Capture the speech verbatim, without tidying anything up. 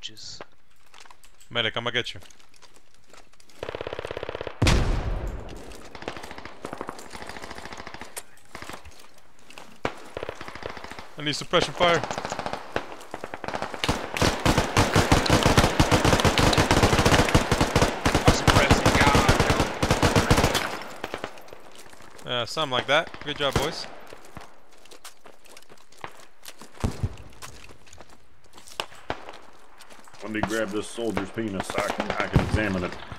inches. Medic, I'm gonna get you. I need suppression fire. I'm suppressing God. Uh, something like that. Good job, boys. When they grab this soldier's penis, I can, I can examine it.